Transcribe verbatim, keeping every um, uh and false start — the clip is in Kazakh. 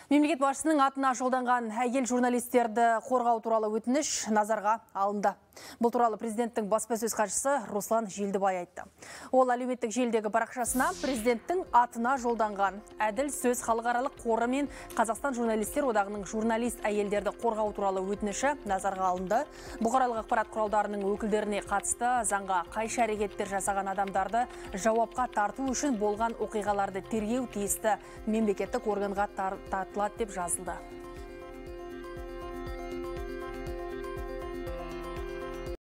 Мемлекет басшысының атына жолданған әйел журналистерді қорғау туралы өтініш назарға алынды. Бұл туралы президенттің баспасөз хатшысы Руслан Желдібай айтты. Ол әлеуметтік желідегі парақшасына президенттің атына жолданған әділ сөз халықаралық қоры мен Қазақстан журналистер одағының журналист әйелдерді қорғау туралы өтініші назарға алынды. Бұқаралық ақпарат құралдарының өкілдеріне қатысты заңға қайшы әрекеттер жасаған адамдарды жауапқа тарту үшін болған оқиғаларды тергеу тиісті мемлекеттік органға тартылады деп жазылды.